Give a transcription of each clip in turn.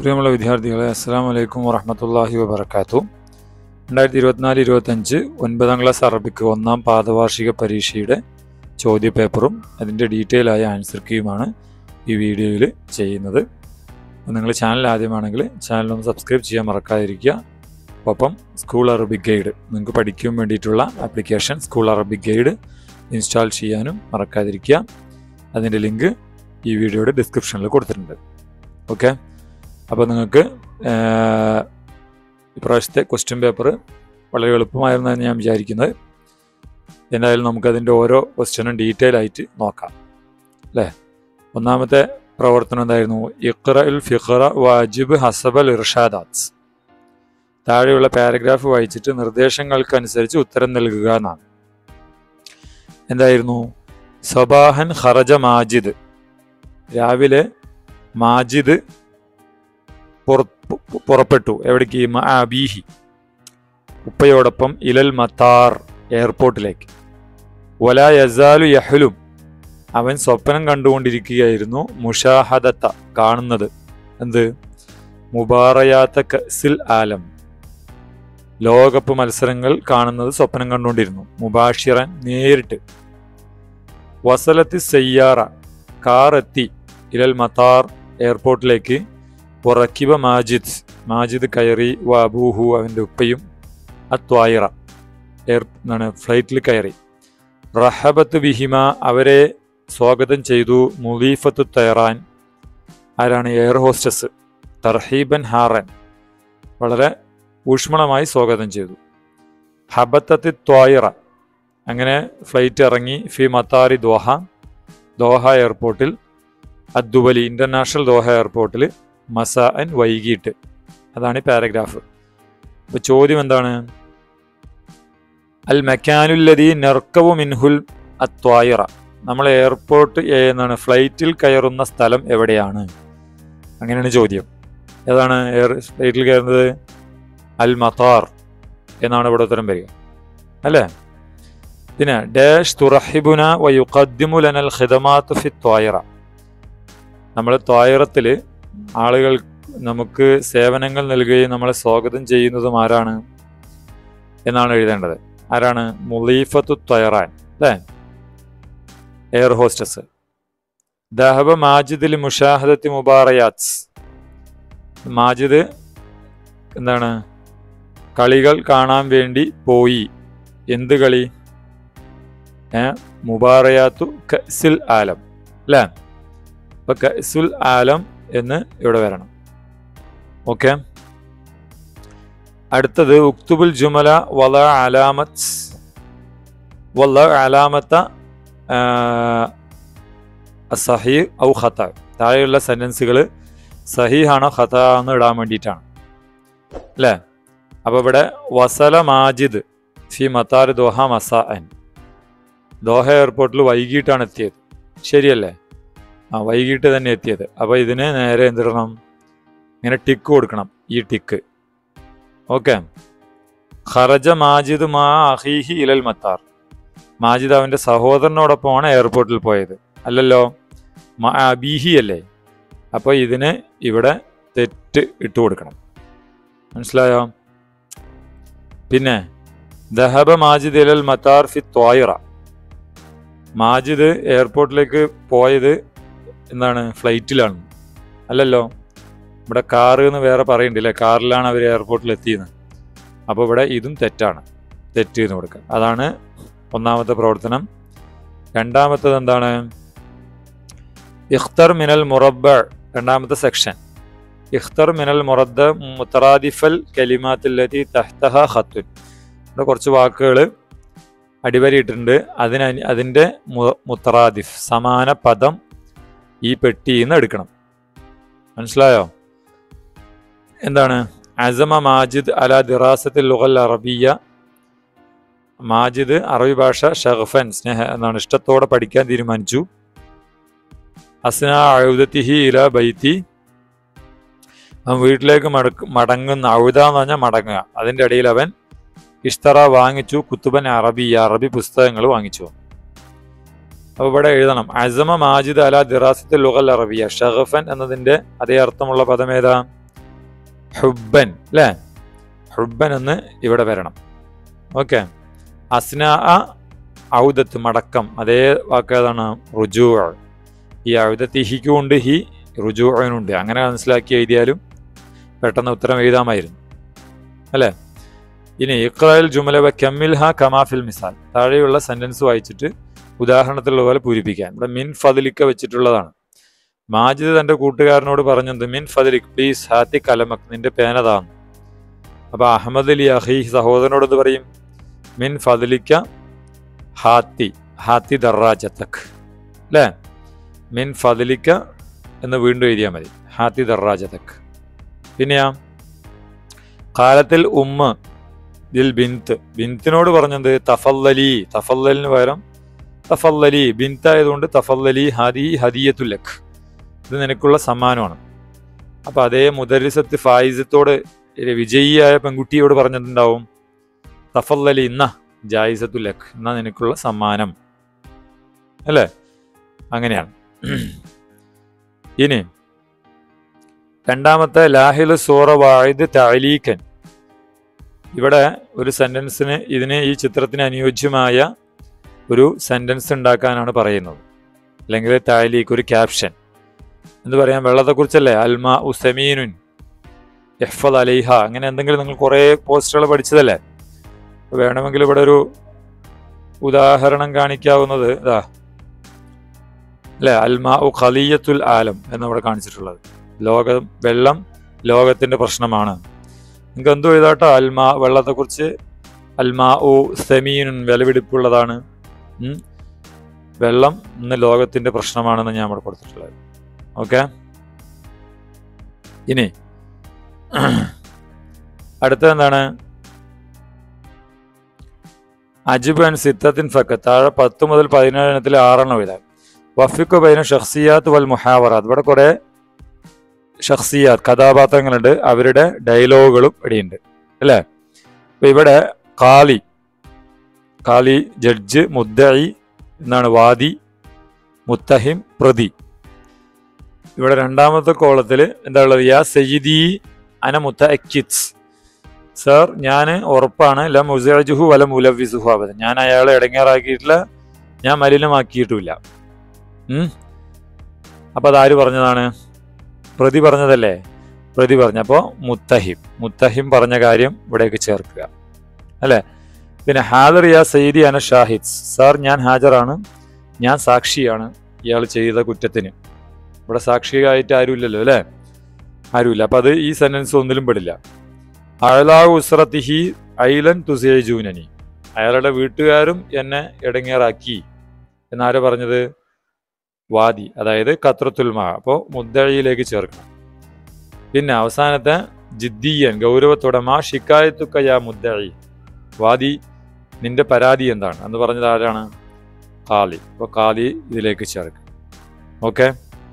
പ്രിയമുള്ള വിദ്യാർത്ഥികളെ, അസ്സലാമു അലൈക്കും വറഹ്മത്തുള്ളാഹി വബറകാതുഹു. 2024-25 9ാം ക്ലാസ് അറബിക്ക് 1ാം പാദവാർഷിക പരീക്ഷയുടെ ചോദ്യപേപ്പറും അതിൻ്റെ ഡീറ്റെയിൽ ആയ ആൻസർ കീയുമാണ് ഈ വീഡിയോയിൽ ചെയ്യുന്നത്. നിങ്ങൾ ചാനൽ ആദ്യമാണെങ്കിൽ ചാനലൊന്ന് സബ്സ്ക്രൈബ് ചെയ്യാൻ മറക്കാതിരിക്കുക. ഒപ്പം സ്കൂൾ അറബിക് ഗൈഡ്, നിങ്ങൾക്ക് പഠിക്കാൻ വേണ്ടിയിട്ടുള്ള application school Arabic guide install ചെയ്യാനും മറക്കാതിരിക്കുക. അതിൻ്റെ ലിങ്ക് ഈ വീഡിയോയുടെ ഡിസ്ക്രിപ്ഷനിൽ കൊടുത്തിട്ടുണ്ട്. ഓക്കെ, അപ്പോൾ നിങ്ങൾക്ക് ഇപ്രാവശ്യത്തെ ക്വസ്റ്റ്യൻ പേപ്പർ വളരെ എളുപ്പമായിരുന്നാണ് ഞാൻ വിചാരിക്കുന്നത്. എന്തായാലും നമുക്കതിൻ്റെ ഓരോ ക്വസ്റ്റ്യനും ഡീറ്റെയിൽ ആയിട്ട് നോക്കാം അല്ലേ. ഒന്നാമത്തെ പ്രവർത്തനം എന്തായിരുന്നു? ഇഖ്റഉൽ ഫിഖ്റ വാജിബ് ഹസബൽ ഇർഷാദാത്ത്. താഴെയുള്ള പാരഗ്രാഫ് വായിച്ചിട്ട് നിർദ്ദേശങ്ങൾക്കനുസരിച്ച് ഉത്തരം നൽകുക എന്നാണ്. എന്തായിരുന്നു? സബാഹൻ ഖറജ മാജിദ്. രാവിലെ മാജിദ് പുറപ്പെട്ടു. എവിടേക്ക്? മഅബീഹി, ഉപ്പയോടൊപ്പം, ഇലൽ മത്താർ, എയർപോർട്ടിലേക്ക്. വലാ യസാലു യഹ്ലും, അവൻ സ്വപ്നം കണ്ടുകൊണ്ടിരിക്കുകയായിരുന്നു. മുഷാഹദത്ത, കാണുന്നത്. എന്ത്? മുബാറയാത്ത കസിൽ ആലം, ലോകകപ്പ് മത്സരങ്ങൾ കാണുന്നത് സ്വപ്നം കണ്ടുകൊണ്ടിരുന്നു. മുബാഷിറൻ, നേരിട്ട്. വസലത്തി സയ്യാറ, കാർ എത്തി. ഇലൽ മത്താർ, എയർപോർട്ടിലേക്ക്. വറക്കിബ മാജിദ്, മാജിദ് കയറി. വഅബൂഹു, അവൻ്റെ ഉപ്പയും. അത്വായിറ, ഫ്ലൈറ്റിൽ കയറി. റഹബത്ത് ബിഹിമ, അവരെ സ്വാഗതം ചെയ്തു. മുലീഫത്തു തൈറാൻ, ആരാണ്? Air hostess. തർഹീബൻ ഹാറൻ, വളരെ ഊഷ്മളമായി സ്വാഗതം ചെയ്തു. ഹബത്തത്തി ത്വായിറ, അങ്ങനെ ഫ്ലൈറ്റ് ഇറങ്ങി. ഫി മത്താരി ദോഹ, ദോഹ എയർപോർട്ടിൽ. അദ്ദുബലി, ഇൻ്റർനാഷണൽ ദോഹ എയർപോർട്ടിൽ. മസാഅൻ, വൈകിട്ട്. അതാണ് ഈ പാരഗ്രാഫ്. അപ്പോൾ ചോദ്യം എന്താണ്? അൽ മക്കാനുല്ലദീ നർക്കബു മിൻഹുൽ അത്വായിറ, നമ്മൾ എയർപോർട്ട് എന്നാണ് ഫ്ലൈറ്റിൽ കയറുന്ന സ്ഥലം എവിടെയാണ്? അങ്ങനെയാണ് ചോദ്യം. ഏതാണ് ഫ്ലൈറ്റിൽ കയറുന്നത്? അൽ മത്താർ എന്നാണ് ഇവിടെ ഉത്തരം വരിക അല്ലേ. പിന്നെ ഡാഷ് തുറഹിബുന വയുഖദ്ദിമു ലനൽ ഖിദമാത്തു ഫി ത്വായിറ, നമ്മൾ ത്വായിറത്തിൽ ആളുകൾ നമുക്ക് സേവനങ്ങൾ നൽകുകയും നമ്മളെ സ്വാഗതം ചെയ്യുന്നതും ആരാണ് എന്നാണ് എഴുതേണ്ടത്. ആരാണ്? മുലീഫത്തു ത്വയറാൻ അല്ലേ, എയർ ഹോസ്റ്റസ്. ദഹബ മാജിദിൽ മുഷാഹദത്തി മുബാറയാത്ത്, മാജിദ് എന്താണ്? കളികൾ കാണാൻ വേണ്ടി പോയി. എന്ത് കളി? മുബാറയാത്തു കഅ്സുൽ ആലം അല്ലേ. അപ്പൊ കഅ്സുൽ ആലം എന്ന് ഇവിടെ വരണം. ഓക്കെ, അടുത്തത് ഉക്തുബുൽ ജുമല വല അലാമത്ത സഹീഹ് ഔ ഖത. താഴെയുള്ള സെന്റൻസുകൾ സഹീഹാണോ ഖത എന്ന് ഇടാൻ വേണ്ടിയിട്ടാണ് അല്ലേ. അപ്പോൾ ഇവിടെ വസല മാജിദ് ഫി മത്താർ ദോഹ മസാഅൻ, ദോഹ എയർപോർട്ടിൽ വൈകിട്ടാണ് എത്തിയത്. ശരിയല്ലേ? വൈകിട്ട് തന്നെ എത്തിയത്. അപ്പോൾ ഇതിന് നേരെ എന്തിടണം? ഇങ്ങനെ ടിക്ക് കൊടുക്കണം, ഈ ടിക്ക്. ഓക്കെ. ഖറജ മാജിദ് മാ അഖീഹി ഇലൽ മത്താർ, മാജിദ് അവൻ്റെ സഹോദരനോടൊപ്പമാണ് എയർപോർട്ടിൽ പോയത്. അല്ലല്ലോ, മഅബീഹി അല്ലേ. അപ്പോൾ ഇതിന് ഇവിടെ തെറ്റ് ഇട്ട് കൊടുക്കണം. മനസ്സിലായോ? പിന്നെ ദഹബ മാജിദ് ഇലൽ മത്താർ ഫി ത്വായിറ, മാജിദ് എയർപോർട്ടിലേക്ക് പോയത് എന്താണ്? ഫ്ലൈറ്റിലാണ്. അല്ലല്ലോ, ഇവിടെ കാറ് എന്ന് വേറെ പറയുന്നുണ്ടല്ലേ, കാറിലാണ് അവർ എയർപോർട്ടിൽ എത്തിയെന്ന്. അപ്പോൾ ഇവിടെ ഇതും തെറ്റാണ്, തെറ്റ് എന്ന് കൊടുക്കുക. അതാണ് ഒന്നാമത്തെ പ്രവർത്തനം. രണ്ടാമത്തത് എന്താണ്? ഇഖ്തർ മിനൽ മുറബ്ബ, രണ്ടാമത്തെ സെക്ഷൻ. ഇഖ്തർ മിനൽ മുത്തറാദിഫൽ കലിമാത്തില്ലതി തഹ്തഹ ഖത്തുൻ. ഇവിടെ കുറച്ച് വാക്കുകൾ അടിവരയിട്ടുണ്ട്. അതിൻ്റെ മുത്തറാദിഫ്, സമാന പദം ഈ പെട്ടിയിൽ നിന്ന് എടുക്കണം. മനസ്സിലായോ? എന്താണ്? അസമ മാജിദ് അല ദിറാസത്തിൽ ലുഗൽ അറബിയ, മാജിദ് അറബി ഭാഷ ഷഗ്ഫൻ, എന്നാണ് ഇഷ്ടത്തോടെ പഠിക്കാൻ തീരുമാനിച്ചു. അസ്ന ഔദത്തിഹി ഇല ബൈത്തി, അവൻ വീട്ടിലേക്ക് മടങ്ങുന്ന. ഔദ എന്ന് പറഞ്ഞാൽ മടങ്ങുക. അതിൻ്റെ ഇടയിൽ അവൻ ഇഷ്തറ വാങ്ങിച്ചു. കുത്തുബൻ അറബിയ, അറബി പുസ്തകങ്ങൾ വാങ്ങിച്ചു. അപ്പോൾ ഇവിടെ എഴുതണം അസമ മാജിദ് അല ദിറാസത്തിൽ ലുഗൽ അറബിയ. ഷഗ്ഫൻ എന്നതിൻ്റെ അതേ അർത്ഥമുള്ള പദം ഏതാ? ഹുബ്ബൻ അല്ലേ, ഹുബ്ബൻ എന്ന് ഇവിടെ വരണം. ഓക്കെ. അസ്നാ ഔദത്ത് മടക്കം, അതേ വാക്ക് ഏതാണ്? റുജൂ. ഈ ഔദത്ത് ഹിക്കുണ്ട്, ഹി റുജൂനുണ്ട്. അങ്ങനെ മനസ്സിലാക്കി എഴുതിയാലും പെട്ടെന്ന് ഉത്തരം എഴുതാമായിരുന്നു അല്ലേ. ഇനി ഇഖ്റഅൽ ജുമല വ കമ്മിൽഹ കമാ ഫിൽ മിസാൽ, താഴെയുള്ള സെന്റൻസ് വായിച്ചിട്ട് ഉദാഹരണത്തിലുള്ള പോലെ പൂരിപ്പിക്കാൻ. ഇവിടെ മിൻ ഫദ്ലിക വെച്ചിട്ടുള്ളതാണ്. മാജിദ് തന്റെ കൂട്ടുകാരനോട് പറഞ്ഞത് മിൻ ഫദ്ലിക് പ്ലീസ് ഹാത്തി കലമക്, നിന്റെ പേനതാന്ന്. അപ്പൊ അഹമ്മദ് അലി അഹി സഹോദരനോട് എന്ത് പറയും? മിൻ ഫദ്ലിക ഹാത്തി, ഹാത്തി ദറാജതക് അല്ലേ. മിൻ ഫദ്ലിക എന്ന് വീണ്ടും എഴുതിയാൽ മതി, ഹാത്തി ദറാജതക്. പിന്നെയാ കാലത്തിൽ ഉമ്മ ദിൽ ബിന്ത്, ബിന്തിനോട് പറഞ്ഞത് തഫല്ലലി, തഫല്ലലിന് പകരം തഫല്ലലി, ബിന്ത് ആയതുകൊണ്ട് തഫല്ലലി ഹാദി ഹദിയത്തുലക്, ഇത് നിനക്കുള്ള സമ്മാനമാണ്. അപ്പൊ അതേ മുദരിസത്ത് ഫായിസത്തോട്, വിജയിയായ പെൺകുട്ടിയോട് പറഞ്ഞിട്ടുണ്ടാവും തഫല്ലലി ഇന്ന ജായിസത്തുലക്, എന്നാ നിനക്കുള്ള സമ്മാനം അല്ലേ. അങ്ങനെയാണ്. ഇനി രണ്ടാമത്തെ ലാഹിൽ സൂറ വായിദ് തഅലീകൻ. ഇവിടെ ഒരു സെന്റൻസിന്, ഈ ചിത്രത്തിന് അനുയോജ്യമായ ഒരു സെന്റൻസ് ഉണ്ടാക്കാനാണ് പറയുന്നത്, അല്ലെങ്കിൽ തഅലീഖ്, ഒരു ക്യാപ്ഷൻ എന്ന് പറയാം. വെള്ളത്തെക്കുറിച്ചല്ലേ, അൽമാ ഉസമീനുൻ ഇഹ്ഫദ് അലൈഹ, അങ്ങനെ എന്തെങ്കിലും നിങ്ങൾ കുറേ പോസ്റ്റുകൾ പഠിച്ചതല്ലേ. വേണമെങ്കിൽ ഇവിടെ ഒരു ഉദാഹരണം കാണിക്കാവുന്നത് ഇതാ അല്ലെ, അൽമാ ഉ ഖലിയത്തുൽ ആലം എന്നിവിടെ കാണിച്ചിട്ടുള്ളത്. വെള്ളം ലോകത്തിന്റെ പ്രശ്നമാണ്. നിങ്ങൾക്ക് എന്തോ എഴുതാട്ടോ, അൽമാ വെള്ളത്തെക്കുറിച്ച്, അൽമാ ഉ സമീനുൻ വിലപിടിപ്പുള്ളതാണ്, വെള്ളം ഇന്ന് ലോകത്തിന്റെ പ്രശ്നമാണെന്ന് ഞാൻ ഇവിടെ കൊടുത്തിട്ടുള്ളത്. ഓക്കെ. ഇനി അടുത്തത് എന്താണ്? അജിബ് ആൻഡ് സിത്തത്തിൻ ഫക്ക, താഴെ 10 മുതൽ 17 എണ്ണത്തിൽ 6 എണ്ണം എഴുതാം. വഫിഖു ബൈന ഷഖ്സിയാത്ത് വൽ മുഹാവറാത്ത്, ഇവിടെ കുറെ ഷഖ്സിയാത്ത് കഥാപാത്രങ്ങളുണ്ട്, അവരുടെ ഡയലോഗുകളും ഇവിടെയുണ്ട് അല്ലേ. അപ്പൊ ഇവിടെ കാലി, ജഡ്ജ്, മുദ്ദഇ എന്നാണ് വാദി, മുത്തഹിം, പ്രതി. ഇവിടെ രണ്ടാമത്തെ കോളത്തിൽ എന്താ ഉള്ളത്? യാ സയ്യിദി അന മുതഅക്കിദ്, സർ ഞാൻ ഉറപ്പാണ്, ല മുസഅജുഹു വല മുലവ്വിസുഹു അബദൻ, ഞാൻ അയാളെ ഇടങ്ങേറാക്കിയിട്ടില്ല, ഞാൻ മലിനമാക്കിയിട്ടുമില്ല. അപ്പൊ അതാര് പറഞ്ഞതാണ്? പ്രതി പറഞ്ഞതല്ലേ. പ്രതി പറഞ്ഞപ്പോൾ മുത്തഹിം പറഞ്ഞ കാര്യം ഇവിടേക്ക് ചേർക്കുക അല്ലെ. പിന്നെ ഹാദർ യാ സയ്യിദി അന ഷാഹിദ്, സാർ ഞാൻ ഹാജറാണ്, ഞാൻ സാക്ഷിയാണ് ഇയാൾ ചെയ്ത കുറ്റത്തിന്. ഇവിടെ സാക്ഷിയായിട്ട് ആരുമില്ലല്ലോ അല്ലെ, ആരുമില്ല. അപ്പൊ അത് ഈ സെന്റൻസ് ഒന്നിലും പെടില്ല. അഅ്ലാ ഉസ്റതിഹി ഐലൻ തുസൈജൂനനി, അയാളുടെ വീട്ടുകാരും എന്നെ ഇടങ്ങേറാക്കി എന്നാര് പറഞ്ഞത്? വാദി, അതായത് കത്രത്തുൽ മാ. അപ്പോൾ മുദ്ദഇയിലേക്ക് ചേർക്കണം. പിന്നെ അവസാനത്തെ ജിദ്ദിയൻ, ഗൗരവത്തോടെ, മാ ഷിക്കായത്തുക യാ മുദ്ദഇ, വാദി നിന്റെ പരാതി എന്താണ് എന്ന് പറഞ്ഞത് ആരാണ്? ഖാലി. അപ്പോൾ ഖാലി ഇതിലേക്ക് ചേർക്കും. ഓക്കെ.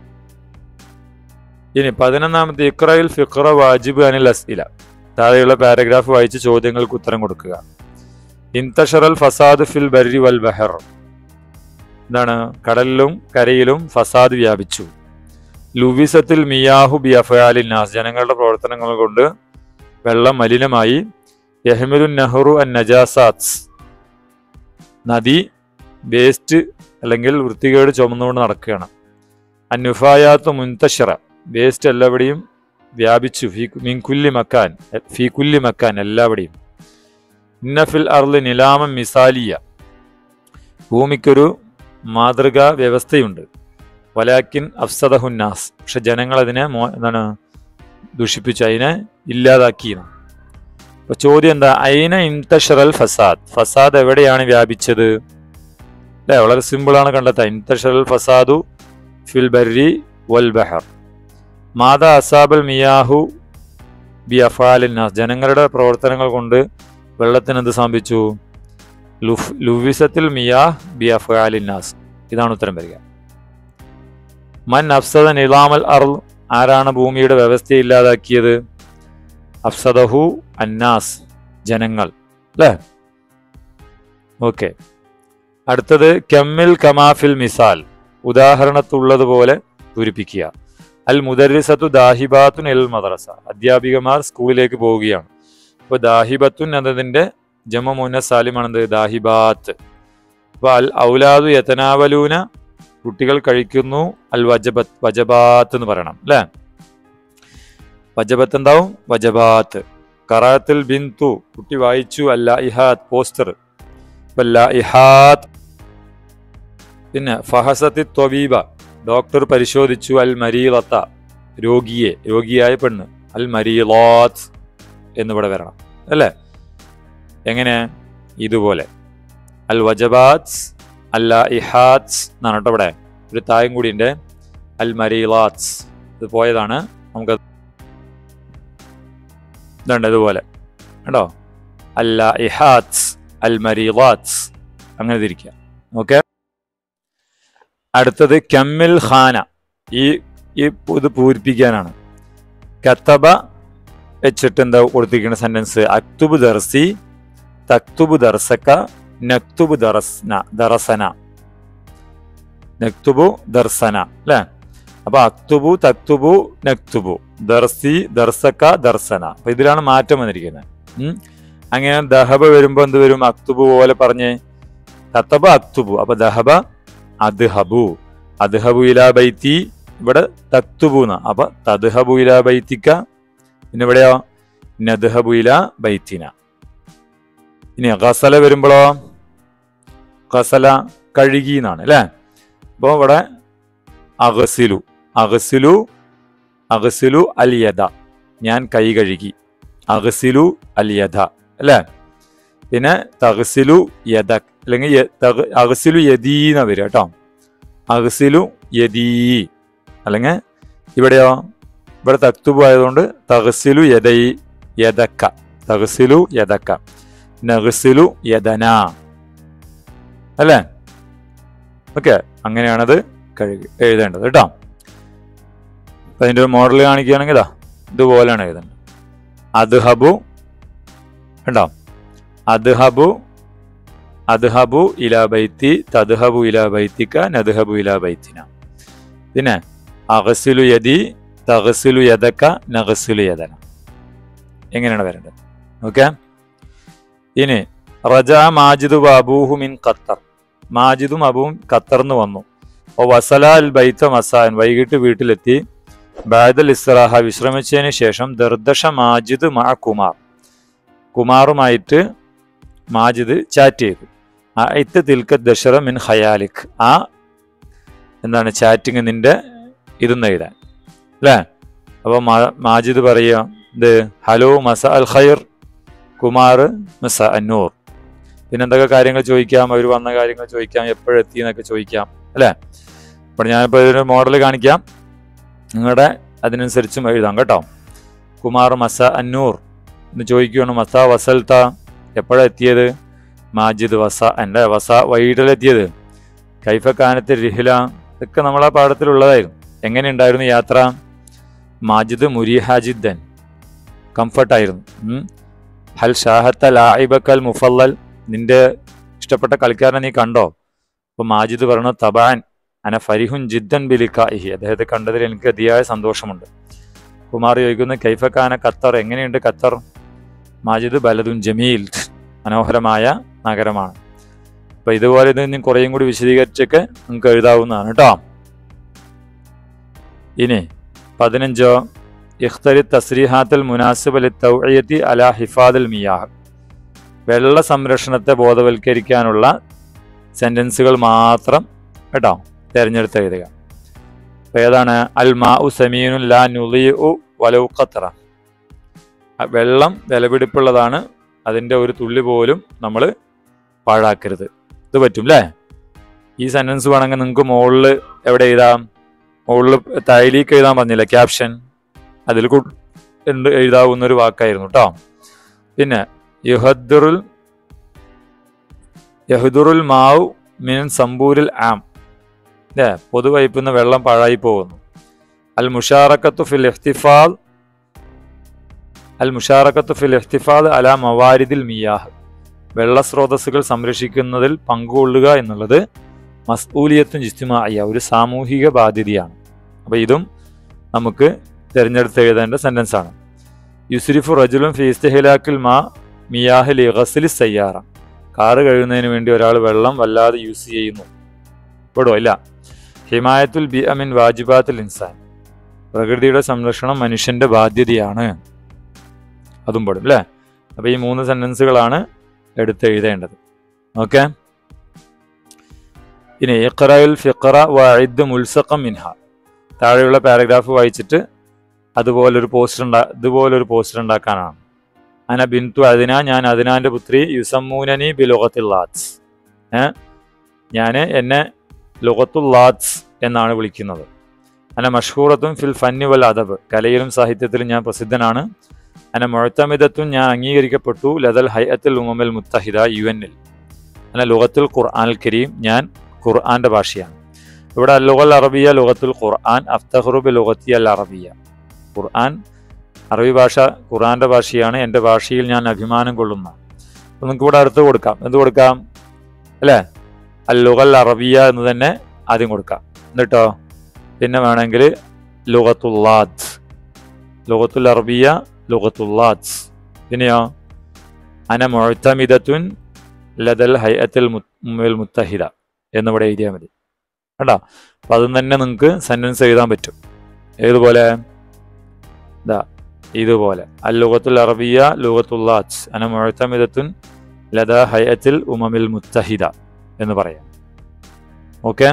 ഇനി 11ാമത്തെ ഇഖ്റയിൽ ഫിഖ്റ വാജിബ് അനിൽ അസ്ഇല, താഴെയുള്ള പാരഗ്രാഫ് വായിച്ച് ചോദ്യങ്ങൾക്ക് ഉത്തരം കൊടുക്കുക. ഇൻതശറൽ ഫസാദ് ഫിൽ ബർരി വൽ ബഹർ, എന്താണ്? കടലിലും കരയിലും ഫസാദ് വ്യാപിച്ചു. ലുവിസത്തിൽ മിയാഹു ബി അഫ്ആലിൻ നാസ്, ജനങ്ങളുടെ പ്രവർത്തനങ്ങൾ കൊണ്ട് വെള്ളം മലിനമായി. യഹ്മിലുൻ നഹ്റു അൻ നജാസാത്ത്, നദി വേസ്റ്റ് അല്ലെങ്കിൽ വൃത്തികേട് ചുമന്നുകൊണ്ട് നടക്കുകയാണ്. അന്നുഫായാത്ത് മുൻതശിറ, വേസ്റ്റ് എല്ലാവിടെയും വ്യാപിച്ചു. ഫീ കുല്ലി മക്കാൻ എല്ലാവിടെയും. ഇന്ന ഫിൽ അർളി നിലാമൻ മിസാലിയ, ഭൂമിക്കൊരു മാതൃകാ വ്യവസ്ഥയുണ്ട്. വലാക്കിൻ അഫ്സദഹുന്നാസ്, പക്ഷെ ജനങ്ങൾ അതിനെ എന്താണ് ദുഷിപ്പിച്ചു, അതിനെ ഇല്ലാതാക്കി. അപ്പൊ ചോദ്യം എന്താ? ഐന ഇൻതശറൽ ഫസാദ്, ഫസാദ് എവിടെയാണ് വ്യാപിച്ചത് അല്ലെ? വളരെ സിമ്പിളാണ് കണ്ടെത്താൻ. ഇൻതശറൽ ഫസാദു ഫിൽ ബർരി വൽ ബഹർ. മാതാ അസാബൽ മിയാഹു ബി അഫ്ആലിന്നാസ്, ജനങ്ങളുടെ പ്രവർത്തനങ്ങൾ കൊണ്ട് വെള്ളത്തിന് എന്ത് സംഭവിച്ചു? ലുവിസത്തിൽ മിയാഹ് ബി അഫ്ആലിന്നാസ്, ഇതാണ് ഉത്തരം വരിക. മൻ അഫ്സദ നിലാമൽ അർൾ, ആരാണ് ഭൂമിയുടെ വ്യവസ്ഥയെ ഇല്ലാതാക്കിയത്? അഫ്സദഹു അന്നാസ്, ജനങ്ങൾ അല്ലേ. ഓക്കെ. അടുത്തത് കമ്മിൽ കമാഫിൽ മിസാൽ, ഉദാഹരണത്തുള്ളതുപോലെ പൂരിപ്പിക്കുക. അൽ മുദർരിസത്തു ദാഹിബാത്തുൻ എൽ മദ്രസ, അധ്യാപികമാർ സ്കൂളിലേക്ക് പോവുകയാണ്. അപ്പോൾ ദാഹിബത്തുൻ എന്നതിൻ്റെ ജമ മുഅന്നസ് സാലിമാണെന്ത്? ദാഹിബാത്ത്. അപ്പോൾ അൽ ഔലാദു യതനാവലൂന, കുട്ടികൾ കഴിക്കുന്നു. അൽ വജബത്ത്, വജബാത്ത് എന്ന് പറയണം അല്ലേ? വജബത്ത് എന്താവും? വജബാത്ത്. ഖറാഅത്തുൽ ബിന്തു, കുട്ടി വായിച്ചു. അൽ ലായിഹാത്ത്, പോസ്റ്റർ. അപ്പോൾ ലായിഹാത്ത്. പിന്നെ ഫഹസത്തി ത്വബീബ, ഡോക്ടർ പരിശോധിച്ചു. അൽ മരീളത്ത, രോഗിയെ, രോഗിയായ പെണ്ണ്. അൽ മരീളാത്ത് എന്നിവിടെ വരണം അല്ലേ? എങ്ങനെ? ഇതുപോലെ അൽ വജബാത്ത്, അൽ ലായിഹാത്ത് എന്നാണ് കേട്ടോ. ഇവിടെ ഒരു തായും കൂടി ഉണ്ട്. അൽ മരീളാത്ത്, ഇത് പോയതാണ്. നമുക്ക് ഇതുണ്ട് ഇതുപോലെ കേട്ടോ. അൽ ലായിഹാത്ത്, അൽ മരീളാത്ത്, അങ്ങനെ തിരിക്കുക. ഓക്കെ. അടുത്തത് കമ്മിൽ ഖാന, ഈ ഇത് പൂരിപ്പിക്കാനാണ്. കത്തബ വെച്ചിട്ട് എന്താ കൊടുത്തിരിക്കുന്ന സെന്റൻസ്? അക്തുബ് ദർസി, തക്തുബ് ദർസക, നക്തുബ് ദറസന, നക്തുബു ദർസന അല്ലേ? അപ്പൊ അക്തുബു, തക്തുബു, നക്തുബു, ദർസി, ദർസക, ദർസന. അപ്പൊ ഇതിലാണ് മാറ്റം വന്നിരിക്കുന്നത്. അങ്ങനെ ദഹബ വരുമ്പോ എന്ത് വരും? അക്തുബു പോലെ പറഞ്ഞ്. കത്തബ അക്തുബു, അപ്പൊ ദഹബ അദ്ഹബു, അദ്ഹബു ഇലാ ബൈത്തി. ഇവിടെ തക്തുബു എന്നാ, അപ്പൊ തദ്ഹബു ഇലാ ബൈത്തിക്ക. പിന്നെ ഇവിടെയോ? നദ്ഹബു ഇലാ ബൈത്തിന. ഇനി ഗസല വരുമ്പോഴോ? ഗസല കഴുകി എന്നാണ് അല്ലേ? അപ്പോൾ ഇവിടെ അഗസിലു, അഗസിലു, അഗസിലു അൽ യദ, ഞാൻ കൈ കഴുകി. അഗസിലു അൽ യദ അല്ലേ? പിന്നെ തഗസിലു യദക്, അല്ലെങ്കിൽ അഗസിലു യദീന വരിക കേട്ടോ. അഗസിലു യദീ. അല്ലെങ്കിൽ ഇവിടെയോ? ഇവിടെ തക്തുബു ആയതുകൊണ്ട് തഗസിലു യദൈ യദക്ക, തഗസിലു യദക്ക, നഗസിലു യദന അല്ലേ? ഓക്കെ, അങ്ങനെയാണത് എഴുതേണ്ടത് കേട്ടോ. അപ്പൊ അതിൻ്റെ ഒരു മോഡൽ കാണിക്കുകയാണെങ്കിൽ ഇതുപോലെയാണ് എഴുതേണ്ടത്. അദ്ഹബു കണ്ടോ? അദ്ഹബു, അദ്ഹബു ഇലാ ബൈത്തി, തദ്ഹബു ഇലാ ബൈത്തിക, നദ്ഹബു ഇലാ ബൈത്തിന. പിന്നെ അഗസിലു യദി, തഗസിലു യദക, നഗസിലു യദന. എങ്ങനെയാണ് വരേണ്ടത്? ഓക്കെ. ഇനി റജാ മാജിദു അബൂഹു മിൻ ഖത്തർ, മാജിദും അബുവും ഖത്തറിന്ന് വന്നു. ഓ വസല അൽ ബൈത്ത മസാൻ, വൈകിട്ട് വീട്ടിലെത്തി. ബാദൽ ഇസ്റാഹ, വിശ്രമിച്ചതിന് ശേഷം. ദർദഷ മാജിദ് മാ കുമാർ, കുമാറുമായിട്ട് മാജിദ് ചാറ്റ് ചെയ്തു. ഇത്ത് തിൽക്ക ദശറ മിൻ ഖയാലിക്, ആ എന്താണ് ചാറ്റിങ് നിന്റെ ഇതെന്ന് എഴുതാൻ അല്ലേ? അപ്പോൾ മാജിദ് പറയുക ഇത് ഹലോ മസ അൽ ഖൈർ, കുമാർ മസ അന്നൂർ. പിന്നെ എന്തൊക്കെ കാര്യങ്ങൾ ചോദിക്കാം? അവർ വന്ന കാര്യങ്ങൾ ചോദിക്കാം, എപ്പോഴെത്തി എന്നൊക്കെ ചോദിക്കാം അല്ലേ? അപ്പോൾ ഞാനിപ്പോൾ ഇതിന് മോഡൽ കാണിക്കാം, നിങ്ങളുടെ അതിനനുസരിച്ചും എഴുതാം കേട്ടോ. കുമാർ മസ അന്നൂർ എന്ന് ചോദിക്കുകയാണ്. മസ വസൽത്ത, എപ്പോഴാണ് എത്തിയത്? മാജിദ് വസ, എൻ്റെ വസ വൈകിട്ടിലെത്തിയത്. കൈഫ കാനത്ത് റിഹില, ഇതൊക്കെ നമ്മളാ പാഠത്തിലുള്ളതായിരുന്നു. എങ്ങനെയുണ്ടായിരുന്നു യാത്ര? മാജിദ് മുരിഹാജിദ്ദൻ, കംഫർട്ടായിരുന്നു. ഹൽ ഷാഹത്ത ലായിബക്കൽ മുഫല്ലൽ, നിന്റെ ഇഷ്ടപ്പെട്ട കളിക്കാരനെ നീ കണ്ടോ? അപ്പോൾ മാജിദ് പറഞ്ഞു തബാൻ അന ഫരിഹുൻ ജിദ്ദൻ ബിലിക്കാഹി, അദ്ദേഹത്തെ കണ്ടതിൽ എനിക്ക് അതിയായ സന്തോഷമുണ്ട്. കുമാർ ചോദിക്കുന്നു കൈഫക്കാന ഖത്തർ, എങ്ങനെയുണ്ട് ഖത്തർ? മാജിദ് ബലദുൻ ജമീൽ, മനോഹരമായ നഗരമാണ്. അപ്പൊ ഇതുപോലെ ഇത് കുറേയും കൂടി വിശദീകരിച്ചൊക്കെ നിങ്ങൾക്ക് എഴുതാവുന്നതാണ് കേട്ടോ. ഇനി 15 ഇഖ്തരി തസ്രീഹാത്തുൽ മുനാസിബ ലിത്തൗഇയത്തി അലാ ഹിഫാദുൽ മിയാഹ്, വെള്ള സംരക്ഷണത്തെ ബോധവൽക്കരിക്കാനുള്ള സെന്റൻസുകൾ മാത്രം കേട്ടോ തിരഞ്ഞെടുത്ത് എഴുതുക. അപ്പൊ ഏതാണ്? അൽ മാഉ സമീനുൻ ലാ നുളിഉ വലൗ ഖത്ര, വെള്ളം വിലപിടിപ്പുള്ളതാണ്, അതിൻ്റെ ഒരു തുള്ളി പോലും നമ്മൾ പാഴാക്കരുത്. ഇത് പറ്റും അല്ലേ? ഈ സെന്റൻസ് വേണമെങ്കിൽ നിങ്ങൾക്ക് മുകളിൽ എവിടെ എഴുതാം? മുകളിൽ തൈലീക്ക് എഴുതാൻ പറഞ്ഞില്ല, ക്യാപ്ഷൻ, അതിൽ എഴുതാവുന്നൊരു വാക്കായിരുന്നു കേട്ടോ. പിന്നെ യഹ്ദുറുൽ മാഉ മിൻ സംബൂരിൽ ആം, അല്ലേ? പൊതുവയ്പുന്ന വെള്ളം പാഴായി പോകുന്നു. അൽ മുഷാറക്കത്തു ഫിൽ ഇഹ്തിഫാൽ, അൽ മുഷാറക്കത്തു ഫിൽ ഇഹ്തിഫാൽ അലാ മവാരിദിൽ മിയാഹ്, വെള്ള സ്രോതസ്സുകൾ സംരക്ഷിക്കുന്നതിൽ പങ്കുകൊള്ളുക എന്നുള്ളത് മസ്ഊലിയത്തുൻ ഇജ്തിമാഇയ്യ, ഒരു സാമൂഹിക ബാധ്യതയാണ്. അപ്പോൾ ഇതും നമുക്ക് തിരഞ്ഞെടുത്ത് എഴുതേണ്ട സെന്റൻസ് ആണ്. യുസ്രിഫു റജുലും ഫി ഇസ്തിഹ്ലാക്കിൽ മാ മിയാഹ് ലി ഗസ്ലി സയ്യാറ. കാറ് കഴുകുന്നതിന് വേണ്ടി ഒരാൾ വെള്ളം വല്ലാതെ യൂസ് ചെയ്യുന്നു. പെടുവോ? ഇല്ല. ഹിമായത്തുൽ ബിഅ മിൻ വാജിബാത്തുൽ ഇൻസാൻ. പ്രകൃതിയുടെ സംരക്ഷണം മനുഷ്യന്റെ ബാധ്യതയാണ്. അതും പെടും അല്ലേ? അപ്പൊ ഈ 3 സെന്റൻസുകളാണ് എടുത്ത് എഴുതേണ്ടത്. ഓക്കെ. ഇനി ഇഖ്റഉൽ ഫിഖ്റ വഇദ് മുൽസഖം മിൻഹ. താഴെയുള്ള പാരഗ്രാഫ് വായിച്ചിട്ട് ഇതുപോലൊരു പോസ്റ്റർ ഉണ്ടാക്കാനാണ്. അന ബിന്തു അദിന, ഞാൻ അദിനാന്റെ പുത്രി. യുസമ്മൂനനി ബി ലുഗത്തുൽ ലാത്സ്. ഞാൻ എന്നെ ലുഗത്തുൽ ലാത്സ് എന്നാണ് വിളിക്കുന്നത്. അന മഷ്ഹൂറത്തും ഫിൽ ഫന്നി വൽ അദബ്. കലയിലും സാഹിത്യത്തിലും ഞാൻ പ്രസിദ്ധനാണ്. അന മുഅ്തമിദത്തും, ഞാൻ അംഗീകരിക്കപ്പെട്ടു. ലദൽ ഹൈഅത്തുൽ ഉമമുൽ മുത്തഹിദ, UN-ൽ. അന ലുഗത്തുൽ ഖുർആൻ കരീം, ഞാൻ ഖുർആന്റെ ഭാഷയാണ്. ഇവിടെ അല്ലുഗൽ അറബിയ ലുഗത്തുൽ ഖുർആൻ അഫ്തഖറു ബി ലുഗത്തി അൽ അറബിയ. ഖുർആൻ അറബി ഭാഷ ഖുർആന്റെ ഭാഷയാണ്, എൻ്റെ ഭാഷയിൽ ഞാൻ അഭിമാനം കൊള്ളുന്ന. അപ്പം നിങ്ങൾക്ക് ഇവിടെ അടുത്ത് കൊടുക്കാം. എന്ത് കൊടുക്കാം അല്ലേ? അല്ലുഗൽ അറബിയ എന്ന് തന്നെ ആദ്യം കൊടുക്കാം. എന്നിട്ടോ പിന്നെ വേണമെങ്കിൽ ലുഗത്തുല്ലാത്ത്, ലുഗത്തുൽ അറബിയ ലുഗത്തുല്ലാത്ത്. പിന്നെയോ അന മുഅ്തമിദത്തുൻ ലദൽ ഹൈഅത്തുൽ മുത്തഹിദ എന്നിവിടെ എഴുതിയാൽ മതി കേട്ടോ. അപ്പം അതും തന്നെ നിങ്ങൾക്ക് സെന്റൻസ് എഴുതാൻ പറ്റും. ഏതുപോലെ? ഇതുപോലെ അൽ ലുഗത്തുൽ അറബിയ ലുഗത്തുല്ലാത്ത് അന മുഅ്തമിദത്തുൻ ലദാ ഹൈഅത്തുൽ ഉമമിൽ മുത്തഹിദ എന്ന് പറയാം. ഓക്കെ.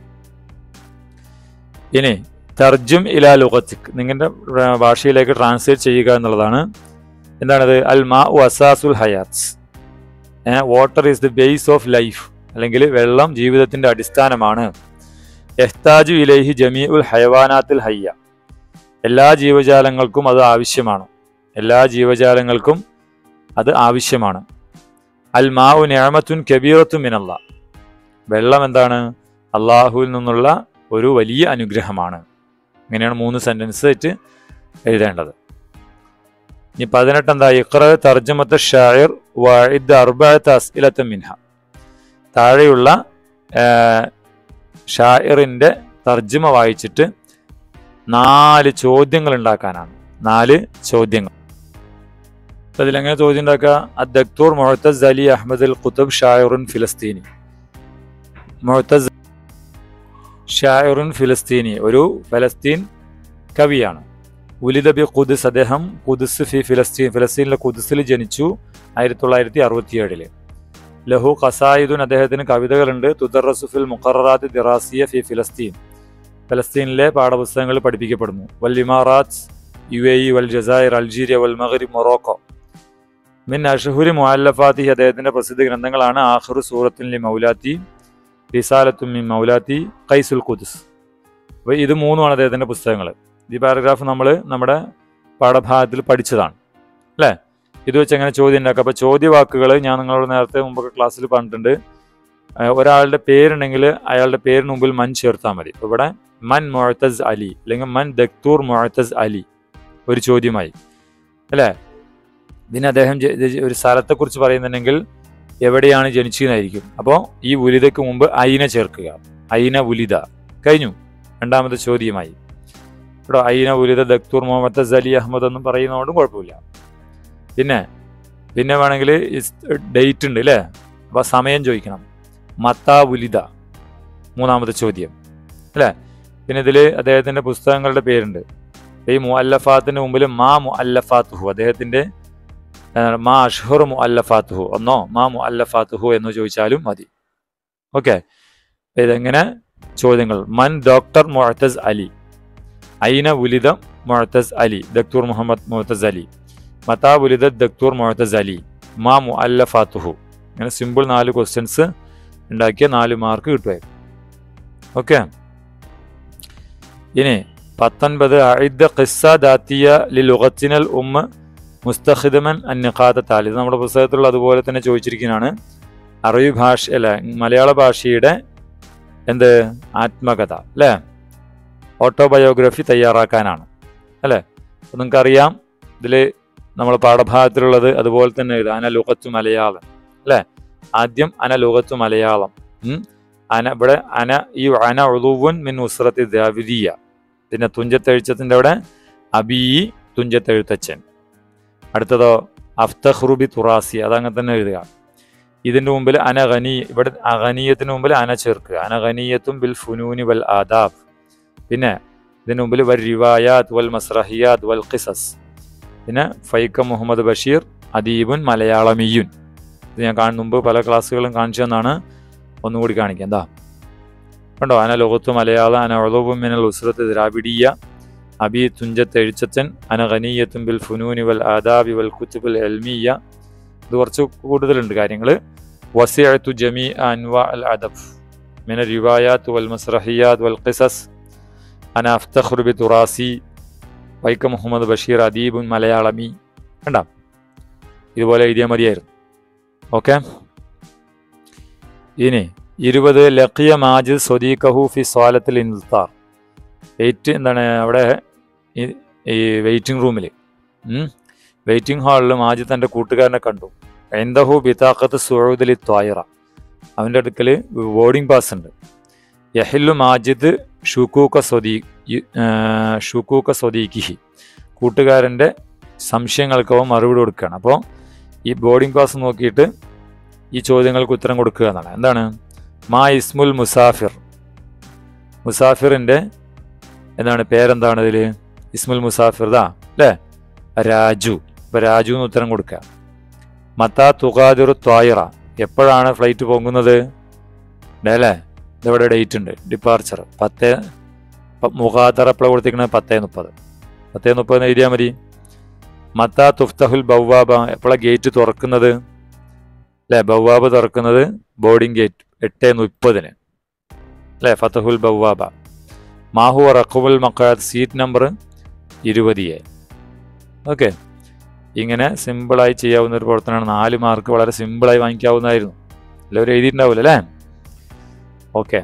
ഇനി തർജും ഇലാ ലുഗത്തിക്, നിങ്ങളുടെ ഭാഷയിലേക്ക് ട്രാൻസ്ലേറ്റ് ചെയ്യുക എന്നുള്ളതാണ്. എന്താണത്? അൽ മാഉ അസാസുൽ ഹയാത്ത്. Water is the base of life, അല്ലെങ്കിൽ വെള്ളം ജീവിതത്തിന്റെ അടിസ്ഥാനമാണ്. യഹ്താജു ഇലൈഹി ജമീഉൽ ഹയവാനാത്തിൽ ഹയ്യ. എല്ലാ ജീവജാലങ്ങൾക്കും അത് ആവശ്യമാണ്. എല്ലാ ജീവജാലങ്ങൾക്കും അത് ആവശ്യമാണ്. അൽ മാഉ നിഅമത്തുൻ കബീറത്തുൻ മിനല്ലാഹ്. വെള്ളം എന്താണ്? അള്ളാഹുവിൽ നിന്നുള്ള ഒരു വലിയ അനുഗ്രഹമാണ്. ഇങ്ങനെയാണ് 3 സെന്റൻസ് ആയിട്ട് എഴുതേണ്ടത്. ഇനി 18 എന്താ? ഇഖ്റ തർജമത്ത് ഷാഇർ വഇദ് അർബഅത അസ്ഇലത മിൻഹ. താഴെയുള്ള ഷാഇറിന്റെ തർജമ വായിച്ചിട്ട് 4 ചോദ്യങ്ങൾ ഉണ്ടാക്കാനാണ്. 4 ചോദ്യങ്ങൾ. അപ്പൊ ഇതിലെങ്ങനെ ചോദ്യം ഉണ്ടാക്കുക? അദ്ദക്തൂർ Mutaz Ali Ahmad al Qutb ഷാഇറുൻ ഫിലസ്തീനി. മുഅ്തസ് ഷാഇറുൻ ഫിലസ്തീനി, ഒരു ഫലസ്തീൻ കവിയാണ്. ഉലിദ ബി ഖുദ്സ്, അദ്ദേഹം ഖുദ്സ് ഫി ഫിലസ്തീൻ, ഫലസ്തീനിലെ ഖുദ്സിൽ ജനിച്ചു 1967. ലഹു ഖസായിദുൻ, അദ്ദേഹത്തിന് കവിതകളുണ്ട്. തുദറസു ഫിൽ മുഖററാത്ത് ദിറാസിയ ഫി ഫിലസ്തീൻ, ഫലസ്തീനിലെ പാഠപുസ്തകങ്ങൾ പഠിപ്പിക്കപ്പെടുന്നു. വൽ ഇമാറാത്ത്, UAE, വൽ ജസായിർ, അൾജീരിയ, വൽ മഗ്രിബ്, മൊറോക്കോ. മിൻ അഷ്ഹുരി മുഅല്ലഫാത്തി, അദ്ദേഹത്തിന്റെ പ്രസിദ്ധ ഗ്രന്ഥങ്ങളാണ് ആഖിറു സൂറത്തുൻ ലി മൗലാത്തി, റിസാലത്തുൻ മിൻ മൗലാത്തി, ഖൈസുൽ ഖുദ്സ്. അപ്പോൾ ഇത് 3 അദ്ദേഹത്തിന്റെ പുസ്തകങ്ങൾ. ഈ പാരഗ്രാഫ് നമ്മൾ നമ്മുടെ പാഠഭാഗത്തിൽ പഠിച്ചതാണ് അല്ലേ? ഇത് വെച്ച് എങ്ങനെ ചോദ്യം ഉണ്ടാക്കുക? അപ്പോൾ ചോദ്യവാക്കുകൾ ഞാൻ നിങ്ങളോട് നേരത്തെ മുമ്പൊക്കെ ക്ലാസ്സിൽ പറഞ്ഞിട്ടുണ്ട്. ഒരാളുടെ പേരുണ്ടെങ്കിൽ അയാളുടെ പേരിന് മുമ്പിൽ മൻ ചേർത്താൽ മതി. ഇപ്പോൾ ഇവിടെ മൻ മുഅ്തസ് അലി അല്ലെങ്കിൽ മൻ ദക്തൂർ മുഅ്തസ് അലി ഒരു ചോദ്യമായി അല്ലേ? പിന്നെ അദ്ദേഹം ഒരു സ്ഥലത്തെക്കുറിച്ച് പറയുന്നുണ്ടെങ്കിൽ എവിടെയാണ് ജനിച്ചതെന്നായിരിക്കും. അപ്പോൾ ഈ ഉലിദയ്ക്ക് മുമ്പ് ഐന ചേർക്കുക. ഐന ഉലിദ കഴിഞ്ഞു, രണ്ടാമത്തെ ചോദ്യമായി. ഇവിടെ ഐന ഉലിദ ദക്തൂർ മുഅ്തസ് അലി അഹമ്മദ് എന്നും പറയുന്നതുകൊണ്ടും കുഴപ്പമില്ല. പിന്നെ വേണമെങ്കിൽ ഡേറ്റ് ഉണ്ട് അല്ലേ? അപ്പോൾ സമയം ചോദിക്കണം. മത്താ ഉലിദ മൂന്നാമത്തെ ചോദ്യം അല്ലേ? പിന്നെ ഇതിൽ അദ്ദേഹത്തിൻ്റെ പുസ്തകങ്ങളുടെ പേരുണ്ട്. ഈ മുഅല്ലഫാത്തിന് മുമ്പിൽ മാ മുഅല്ലഫാത്തുഹു, അദ്ദേഹത്തിൻ്റെ മാ അഷ്ഹറു മുഅല്ലഫാത്തുഹു എന്നോ മാ മുഅല്ലഫാത്തുഹു എന്ന് ചോദിച്ചാലും മതി. ഓക്കെ. ഇതെങ്ങനെ ചോദ്യങ്ങൾ? മൻ ഡോക്ടർ മുഅ്തസ് അലി, ഐന ഉലിദ മുഅ്തസ് അലി ദക്തൂർ മുഹമ്മദ് മുഅ്തസ് അലി, മത്താ ഉലിദ ദക്തൂർ മുഅ്തസ് അലി, മാ മുഅല്ലഫാത്തുഹു. അങ്ങനെ സിമ്പിൾ 4 ക്വസ്റ്റ്യൻസ് ഉണ്ടാക്കിയ 4 മാർക്ക് കിട്ടുമായിരുന്നു. ഓക്കെ. ഇനി 19 അഇദ്ദ ഖിസ്സ ദാത്തിയ ലിലുഗത്തിനൽ ഉമ്മ മുസ്തഖിദമൻ അന്നിഖാത താലി. ഇത് നമ്മുടെ പുസ്തകത്തിലുള്ള അതുപോലെ തന്നെ ചോദിച്ചിരിക്കുന്നതാണ്. അറബി ഭാഷ അല്ലെ, മലയാള ഭാഷയുടെ ആത്മകഥ അല്ലേ, ഓട്ടോബയോഗ്രഫി തയ്യാറാക്കാനാണ് അല്ലേ? അപ്പം നിങ്ങൾക്കറിയാം ഇതിൽ നമ്മൾ പാഠഭാഗത്തിലുള്ളത് അതുപോലെ തന്നെ ഇത് അന ലുഗത്തു മലയാളം അല്ലേ? ആദ്യം അന ലുഗത്തു മലയാളം. ഇവിടെ അന ഉളുവുൻ മിൻ ഉസ്റത്തി ദാവിദിയ, പിന്നെ തുഞ്ചത്തെഴുത്തച്ഛൻ്റെ അവിടെ അബീ തുഞ്ചത്തെഴുത്തച്ഛൻ. അടുത്തതോ അഫ്തഖ്റുബി തുറാസി, അതങ്ങനെ തന്നെ എഴുതുക. ഇതിൻ്റെ മുമ്പിൽ അനഗനി, ഇവിടെ അഗനീയത്തിന് മുമ്പിൽ അന ചേർക്കുക. അനഗനീയത്തും ബിൽ ഫുനൂനി വൽ ആദാബ്. പിന്നെ ഇതിന് മുമ്പിൽ വൽ റിവായാത്ത് വൽ മസ്റഹിയാത്ത് വൽ ഖിസസ്. പിന്നെ ഫൈക്ക മുഹമ്മദ് ബഷീർ അദീബുൻ മലയാളമിയുൻ. ഇത് ഞാൻ മുമ്പ് പല ക്ലാസ്സുകളും കാണിച്ചു തന്നാണ്, ഒന്നുകൂടി കാണിക്കാം. എന്താ കണ്ടോ? അന ലോകത്ത് മലയാളം, അന ഉളവും മിനൽ ഉസ്രത്ത് ദ്രാവിഡിയ, അബി തുഞ്ചത്തെഴുത്തച്ഛൻ, അന ഗനീയത്തും ബിൽ ഫുനൂനി വൽ ആദാബി വൽ കുത്തുബുൽ എൽമിയ. ഇത് കുറച്ച് കൂടുതലുണ്ട് കാര്യങ്ങൾ. വസിഅതു ജമീഅ അൻവാ അൽ അദബ് മിന റിവായാത്ത് വൽ മസ്റഹിയാത്ത് വൽ ഖിസസ്, അന അഫ്തഖ്റു ബി തുറാസി, വൈക്കം മുഹമ്മദ് ബഷീർ അദീബുൻ മലയാളമി. കണ്ട, ഇതുപോലെ എഴുതിയാൽ മതിയായിരുന്നു. ഓക്കെ. ഇനി 20 ലഖിയ മാജിദ് സ്വദീഖഹു ഫി സ്വാലത്തിൽ ഇൻതാർ. എന്താണ് അവിടെ ഈ വെയിറ്റിംഗ് റൂമിൽ, വെയിറ്റിംഗ് ഹാളിൽ മാജിദ് തൻ്റെ കൂട്ടുകാരനെ കണ്ടു. എന്തഹു ബിതാഖത്ത് സുഊദലി ത്വായിറ, അവൻ്റെ അടുക്കൽ ബോർഡിംഗ് പാസ് ഉണ്ട്. യഹില്ലു മാജിദ് ഷുക്കൂക്ക സ്വദീഖിഹി, കൂട്ടുകാരൻ്റെ സംശയങ്ങൾക്ക് അവൻ മറുപടി കൊടുക്കുകയാണ്. അപ്പോൾ ഈ ബോർഡിംഗ് പാസ് നോക്കിയിട്ട് ഈ ചോദ്യങ്ങൾക്ക് ഉത്തരം കൊടുക്കുക എന്നാണ്. എന്താണ്? മാ ഇസ്മുൽ മുസാഫിർ, മുസാഫിറിൻ്റെ എന്താണ് പേരെന്താണ് ഇതിൽ? ഇസ്മുൽ മുസാഫിർ ദാ അല്ലേ, രാജു. ഇപ്പം രാജു എന്ന് ഉത്തരം കൊടുക്കുക. മത്താ തുഖാദിറു ത്വായിറ, എപ്പോഴാണ് ഫ്ലൈറ്റ് പൊങ്ങുന്നത് അല്ലേ? ഇതെവിടെ ഡേറ്റ് ഉണ്ട്, ഡിപ്പാർച്ചർ 10. മുഖാദറ എപ്പോഴാണ് കൊടുത്തിരിക്കുന്നത്? 10:30. 10:30 എഴുതിയാൽ മതി. മത്താ തുഫ്തഹുൽ ബവ്വാബ, എപ്പോഴാണ് ഗേറ്റ് തുറക്കുന്നത് അല്ലേ? ബവ്വാബ് തുറക്കുന്നത് ബോർഡിംഗ് ഗേറ്റ് 8:30 അല്ലേ? ഫതഹുൽ ബവ്വാബ. മാഹു റഖബുൽ മഖാദ്, സീറ്റ് നമ്പർ 20A. ഓക്കെ. ഇങ്ങനെ സിമ്പിളായി ചെയ്യാവുന്ന ഒരു പ്രവർത്തനമാണ്. 4 മാർക്ക് വളരെ സിമ്പിളായി വാങ്ങിക്കാവുന്നതായിരുന്നു. എല്ലാവരും എഴുതിയിട്ടുണ്ടാവില്ല അല്ലേ? ഓക്കെ.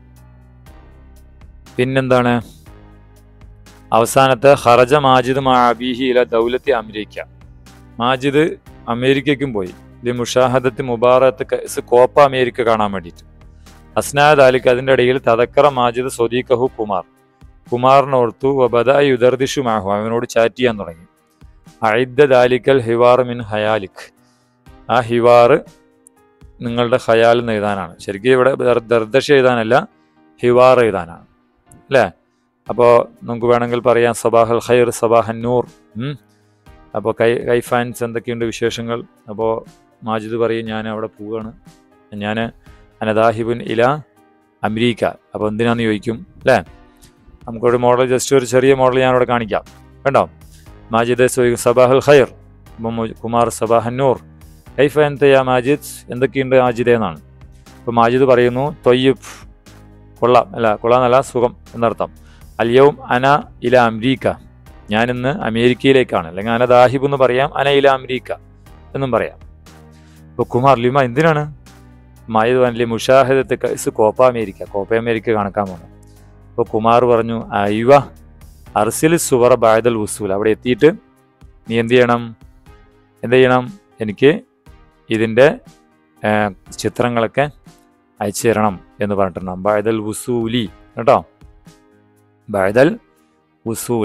പിന്നെന്താണ് അവസാനത്തെ? ഖറജ മാജിദ് മാ അബീഹി ഇല ദൗലത്തി അമേരിക്ക. മാജിദ് അമേരിക്കയ്ക്കും പോയി. ലി മുഷാഹദത്ത് മുബാറത്ത് കഅസ്, കോപ്പ അമേരിക്ക കാണാൻ വേണ്ടിയിട്ട്. അസ്നാദ് അലിക്ക്, അതിൻ്റെ ഇടയിൽ തദക്കറ മാജിദ് സ്വദീഖഹു കുമാർ, കുമാറിനോർത്തു. വബദ യുദർദിഷു മാഹു, അവനോട് ചാറ്റ് ചെയ്യാൻ തുടങ്ങി. അഇദ്ദ ദാലിക്കൽ ഹിവാർ മിൻ ഹയാലിക്, ആ ഹിവാർ നിങ്ങളുടെ ഖയാൽ എന്ന് എഴുതാനാണ്. ശരിക്കും ഇവിടെ ദർദഷ എഴുതാനല്ല, ഹിവാർ എഴുതാനാണ് അല്ലേ? അപ്പോൾ നമുക്ക് വേണമെങ്കിൽ പറയാം സബാഹൽ ഖൈർ, സബാഹൻ നൂർ. അപ്പോൾ കൈഫാൻസ് എന്തൊക്കെയുണ്ട് വിശേഷങ്ങൾ? അപ്പോൾ മാജിദ് പറയും, ഞാൻ അവിടെ പോവുകയാണ്, ഞാൻ അനദാഹിബുൻ ഇല അമേരിക്ക. അപ്പോൾ എന്തിനാന്ന് ചോദിക്കും അല്ലേ? നമുക്കൊരു മോഡൽ, ജസ്റ്റ് ഒരു ചെറിയ മോഡൽ ഞാനിവിടെ കാണിക്കാം. കണ്ടോ? മാജിദ് സബാഹുൽ ഖൈർ, കുമാർ സബാഹൻ നൂർ, കൈഫ അൻത യാ മാജിദ്, എന്തൊക്കെയുണ്ട് മാജിദ് എന്നാണ്. അപ്പോൾ മാജിദ് പറയുന്നു ത്വയ്യിബ്, കൊള്ളാം അല്ല, കൊള്ളാന്നല്ല സുഖം എന്നർത്ഥം. അൽയൗം അന ഇല അമേരിക്ക, ഞാനിന്ന് അമേരിക്കയിലേക്കാണ്. അല്ലെങ്കിൽ അന ദാഹിബ് എന്ന് പറയാം, അന ഇല അമേരിക്ക എന്നും പറയാം. അപ്പോൾ കുമാർ ലിമ, എന്തിനാണ്? മാജിദ് വനലി മുഷാഹിദത്ത് കഅസ് കോപ്പ അമേരിക്ക, കോപ്പ അമേരിക്ക കാണക്കാൻ പോകുന്നു. അപ്പോൾ കുമാർ പറഞ്ഞു അയ്വ അർസിൽ സുവറ ബാദൽ വസൂൽ, അവിടെ എത്തിയിട്ട് നീ എന്ത് ചെയ്യണം? എനിക്ക് ഇതിൻ്റെ ചിത്രങ്ങളൊക്കെ അയച്ചു തരണം എന്ന് പറഞ്ഞിട്ടുണ്ടാകും. ബാദൽ വസൂലി കേട്ടോ, ബാദൽ വസൂൽ.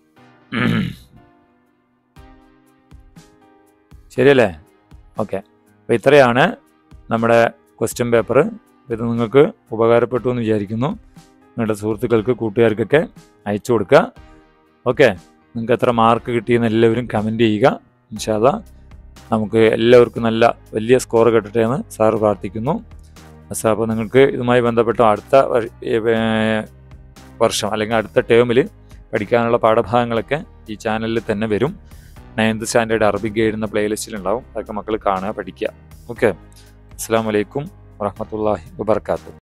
ശരിയല്ലേ? ഓക്കെ. അപ്പോൾ ഇത്രയാണ് നമ്മുടെ ക്വസ്റ്റ്യൻ പേപ്പർ. ഇത് നിങ്ങൾക്ക് ഉപകാരപ്പെട്ടു എന്ന് വിചാരിക്കുന്നു. നിങ്ങളുടെ സുഹൃത്തുക്കൾക്ക്, കൂട്ടുകാർക്കൊക്കെ അയച്ചു കൊടുക്കുക. ഓക്കെ. നിങ്ങൾക്ക് എത്ര മാർക്ക് കിട്ടിയെന്ന് എല്ലാവരും കമൻറ്റ് ചെയ്യുക. ഇൻഷാ അല്ലാഹ് നമുക്ക് എല്ലാവർക്കും നല്ല വലിയ സ്കോർ കിട്ടട്ടെ എന്ന് സാർ പ്രാർത്ഥിക്കുന്നു. അപ്പോൾ നിങ്ങൾക്ക് ഇതുമായി ബന്ധപ്പെട്ട അടുത്ത വർഷം അല്ലെങ്കിൽ അടുത്ത ടേമിൽ പഠിക്കാനുള്ള പാഠഭാഗങ്ങളൊക്കെ ഈ ചാനലിൽ തന്നെ വരും. 9th സ്റ്റാൻഡേർഡ് അറബിക് ഗൈഡ് എന്ന പ്ലേലിസ്റ്റിലുണ്ടാവും. അതൊക്കെ മക്കൾ കാണുക, പഠിക്കുക. ഓക്കെ. അസ്സലാമു അലൈക്കും വറഹ്മത്തുള്ളാഹി വബറകാതുഹു.